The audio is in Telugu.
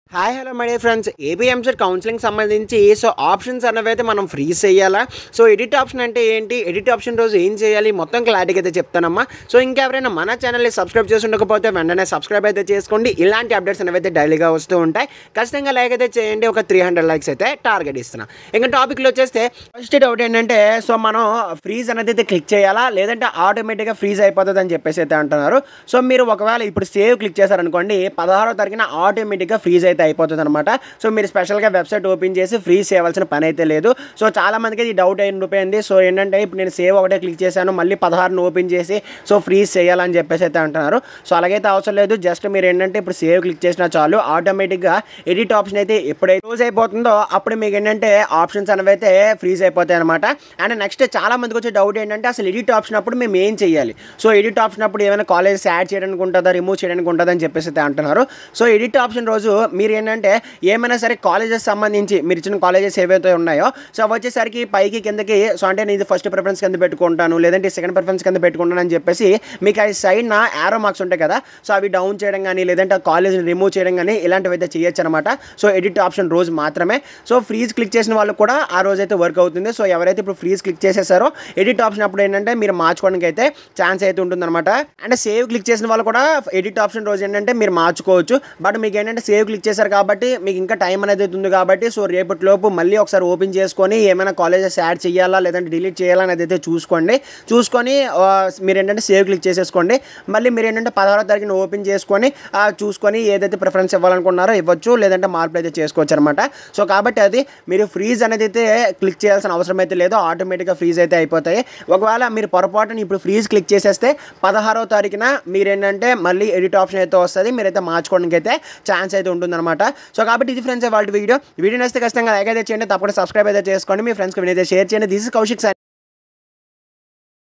Hi hello my dear friends AP EAMCET counselling సంబంధించి సో ఆప్షన్స్ అన్నవైతే మనం ఫ్రీజ్ చేయాలా. సో ఎడిట్ ఆప్షన్ అంటే ఏంటి, ఎడిట్ ఆప్షన్ రోజు ఏం చేయాలి మొత్తం క్లారిటీగా అయితే చెప్తానమ్మా. సో ఇంకెవరైనా మన ఛానల్ని సబ్స్క్రైబ్ చేసి ఉండకపోతే వెంటనే సబ్స్క్రైబ్ అయితే చేసుకోండి. ఇలాంటి అప్డేట్స్ అనేవి డైలీగా వస్తూ ఉంటాయి. ఖచ్చితంగా లైక్ అయితే చేయండి. ఒక 300 లైక్స్ అయితే టార్గెట్ ఇస్తున్నాం. ఇంకా టాపిక్లో వచ్చేస్తే ఫస్ట్ డౌట్ ఏంటంటే సో మనం ఫ్రీజ్ అనేది అయితే క్లిక్ చేయాలా లేదంటే ఆటోమేటిక్గా ఫ్రీజ్ అయిపోతుంది అని చెప్పేసి అయితే అంటున్నారు. సో మీరు ఒకవేళ ఇప్పుడు సేవ్ క్లిక్ చేశారనుకోండి 16వ తారీఖున ఆటోమేటిక్గా ఫ్రీజ్ అయితే అయిపోతుంది అనమాట. సో మీరు స్పెషల్గా వెబ్సైట్ ఓపెన్ చేసి ఫ్రీజ్ చేయవలసిన పని అయితే లేదు. సో చాలా మందికి ఇది డౌట్ అయిపోయింది. సో ఏంటంటే ఇప్పుడు నేను సేవ్ ఒకటే క్లిక్ చేశాను, మళ్ళీ 16ను ఓపెన్ చేసి సో ఫ్రీజ్ చేయాలని చెప్పేసి అయితే అంటున్నారు. సో అలాగైతే అవసరం లేదు. జస్ట్ మీరు ఏంటంటే ఇప్పుడు సేవ్ క్లిక్ చేసినా చాలు, ఆటోమేటిక్గా ఎడిట్ ఆప్షన్ అయితే ఎప్పుడైతే క్లోజ్ అయిపోతుందో అప్పుడు మీకు ఏంటంటే ఆప్షన్స్ అనేవి అయితే ఫ్రీజ్ అయిపోతాయి అనమాట. అండ్ నెక్స్ట్ చాలా మందికి వచ్చే డౌట్ ఏంటంటే అసలు ఎడిట్ ఆప్షన్ అప్పుడు మేము ఏం చేయాలి, సో ఎడిట్ ఆప్షన్ అప్పుడు ఏమైనా కాలేజెస్ యాడ్ చేయడానికి ఉంటుందా, రిమూవ్ చేయడానికి ఉంటుందా అని చెప్పేసి అయితే అంటున్నారు. సో ఎడిట్ ఆప్షన్ రోజు మీరు ఏంటంటే ఏమైనా సరే కాలేజెస్ సంబంధించి మీరు ఇచ్చిన కాలేజెస్ ఏవైతే ఉన్నాయో సో అవి వచ్చేసరికి పైకి కిందకి సో అంటే నేను ఇది ఫస్ట్ ప్రిఫరెన్స్ కింద పెట్టుకుంటాను లేదంటే సెకండ్ ప్రిఫరెన్స్ కింద పెట్టుకుంటాను అని చెప్పేసి మీకు ఆ సైడ్ నా యారో మార్క్స్ ఉంటాయి కదా, సో అవి డౌన్ చేయడం కానీ లేదంటే ఆ కాలేజ్ని రిమూవ్ చేయడం కానీ ఇలాంటివి అయితే చేయొచ్చు అనమాట. సో ఎడిట్ ఆప్షన్ రోజు మాత్రమే. సో ఫ్రీజ్ క్లిక్ చేసిన వాళ్ళు కూడా ఆ రోజు అయితే వర్క్ అవుతుంది. సో ఎవరైతే ఇప్పుడు ఫ్రీజ్ క్లిక్ చేసేసారో ఎడిట్ ఆప్షన్ అప్పుడు ఏంటంటే మీరు మార్చుకోవడానికి అయితే ఛాన్స్ అయితే ఉంటుందన్నమాట. అండ్ సేవ్ క్లిక్ చేసిన వాళ్ళు కూడా ఎడిట్ ఆప్షన్ రోజు ఏంటంటే మీరు మార్చుకోవచ్చు. బట్ మీకు ఏంటంటే సేవ్ క్లిక్ చేశారు కాబట్టి మీకు ఇంకా టైం అనేది ఉంది కాబట్టి సో రేపటిలోపు మళ్ళీ ఒకసారి ఓపెన్ చేసుకొని ఏమైనా కాలేజెస్ యాడ్ చేయాలా లేదంటే డిలీట్ చేయాలా అనేది అయితే చూసుకొని మీరు ఏంటంటే సేవ్ క్లిక్ చేసేసుకోండి. మళ్ళీ మీరు ఏంటంటే 16వ తారీఖున ఓపెన్ చేసుకొని చూసుకొని ఏదైతే ప్రిఫరెన్స్ ఇవ్వాలనుకున్నారో ఇవ్వచ్చు, లేదంటే మార్పులు అయితే చేసుకోవచ్చు అనమాట. సో కాబట్టి అది మీరు ఫ్రీజ్ అనేది అయితే క్లిక్ చేయాల్సిన అవసరం అయితే లేదు, ఆటోమేటిక్గా ఫ్రీజ్ అయితే అయిపోతాయి. ఒకవేళ మీరు పొరపాటుని ఇప్పుడు ఫ్రీజ్ క్లిక్ చేసేస్తే 16వ తారీఖున మీరు ఏంటంటే మళ్ళీ ఎడిట్ ఆప్షన్ అయితే వస్తుంది, మీరైతే మార్చుకోవడానికి అయితే ఛాన్స్ అయితే ఉంటుందన్నమాట. సో కాబట్టి ఇది ఫ్రెండ్స్ వాళ్ళ వీడియో నచ్చితే ఖచ్చితంగా లైక్ అయితే చేయండి, తప్పకుండా సబ్స్క్రైబ్ అయితే చేసుకోండి, మీ ఫ్రెండ్స్కి అయితే షేర్ చేయండి. This is Kaushik.